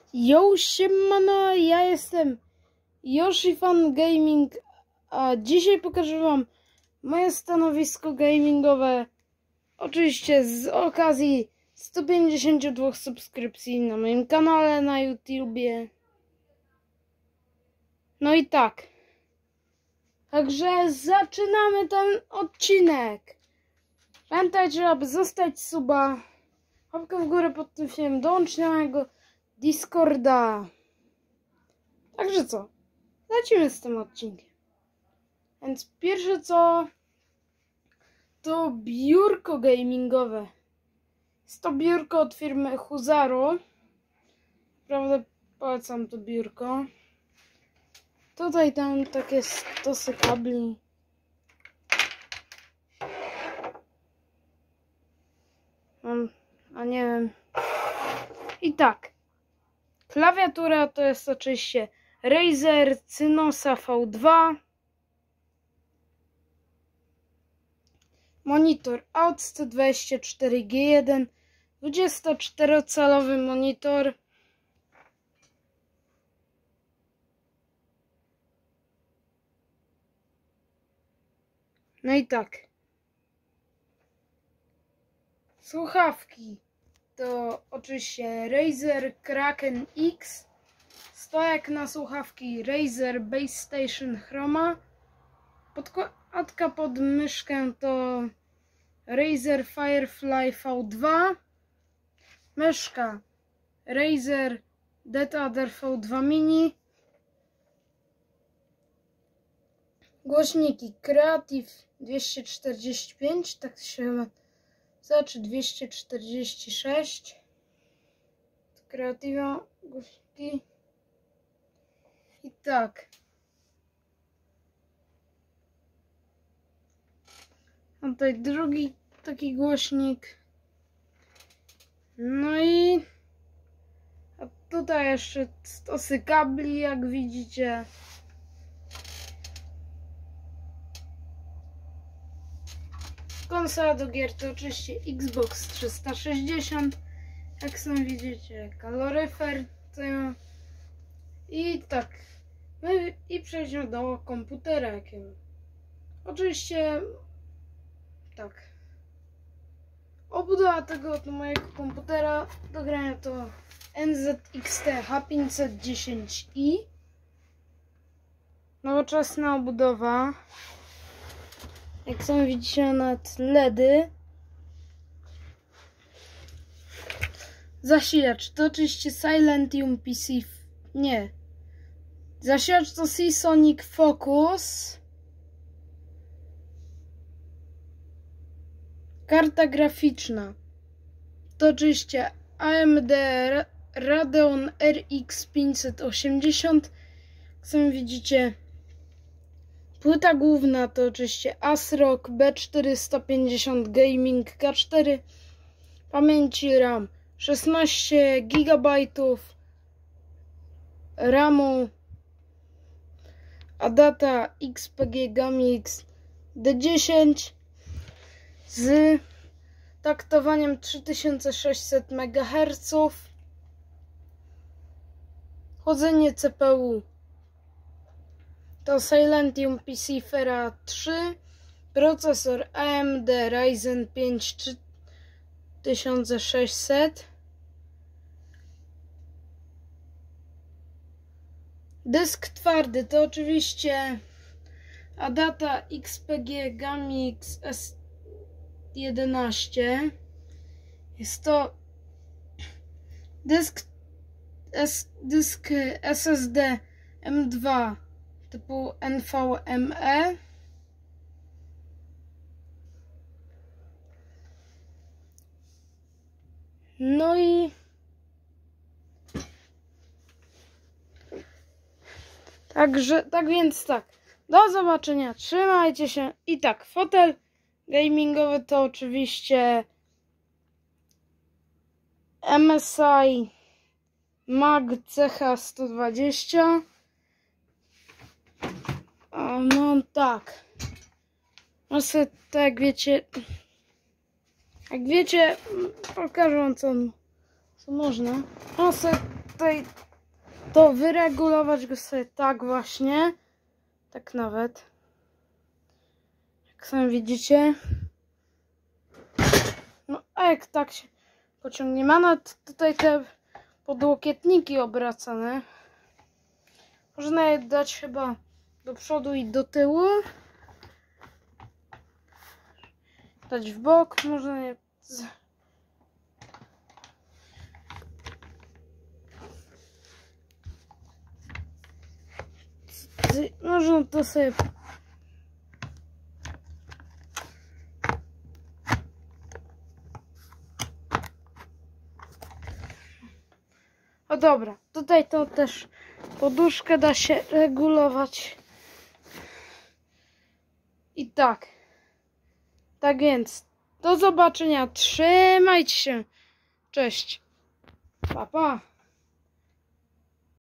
Yo, siemano, ja jestem Yoshi-Fan Gaming, a dzisiaj pokażę wam moje stanowisko gamingowe. Oczywiście z okazji 152 subskrypcji na moim kanale na YouTubie. No i tak. Także zaczynamy ten odcinek. Pamiętajcie, aby zostać suba, łapkę w górę pod tym filmem, dołączcie na mojego Discorda. Także co? Lecimy z tym odcinkiem. Więc pierwsze co, to biurko gamingowe. Jest to biurko od firmy Huzaro. Naprawdę polecam to biurko. Tutaj tam takie stosy kabli. A nie wiem. I tak. Klawiatura to jest oczywiście Razer Cynosa V2. Monitor AUT 124G1. 24-calowy monitor. No i tak. Słuchawki to oczywiście Razer Kraken X. Stojak na słuchawki Razer Base Station Chroma. Podkładka pod myszkę to Razer Firefly V2. Myszka Razer DeadAder V2 Mini. Głośniki Creative 245, tak się chyba znaczy 246. Creative głośniki. I tak. A tutaj drugi taki głośnik. No i a tutaj jeszcze stosy kabli, jak widzicie. Konsola do gier to oczywiście Xbox 360. Jak sami widzicie, kaloryfer. I tak. I przejdźmy do komputera jakiego. Oczywiście tak. Obudowa tego mojego komputera do grania to NZXT H510i. Nowoczesna obudowa. Jak sami widzicie, nawet LEDy. Zasilacz to oczywiście Silentium PC. Nie. Zasilacz to Seasonic Focus. Karta graficzna to oczywiście AMD Radeon RX 580. Jak sami widzicie, płyta główna to oczywiście ASRock B450 Gaming K4. Pamięci RAM 16 GB RAMu. Adata XPG Gamix D10 z taktowaniem 3600 MHz. Chłodzenie CPU to Silentium PC Fera 3. Procesor AMD Ryzen 5 3600. Dysk twardy to oczywiście Adata XPG Gamix S11. Jest to dysk SSD M2 typu NVMe. No i tak więc tak. Do zobaczenia. Trzymajcie się. I tak, fotel gamingowy to oczywiście MSI Mag CH120. No tak. Tak jak wiecie, pokażę wam co można. tutaj to wyregulować go sobie tak właśnie. Tak nawet. Jak sami widzicie. No a jak tak się pociągnie. Ma nawet tutaj te podłokietniki obracane. Można je dać chyba do przodu i do tyłu. Dać w bok. Można je... Można to sobie... O dobra, tutaj to też poduszkę da się regulować. I tak. Tak więc, do zobaczenia. Trzymajcie się. Cześć. Pa, pa.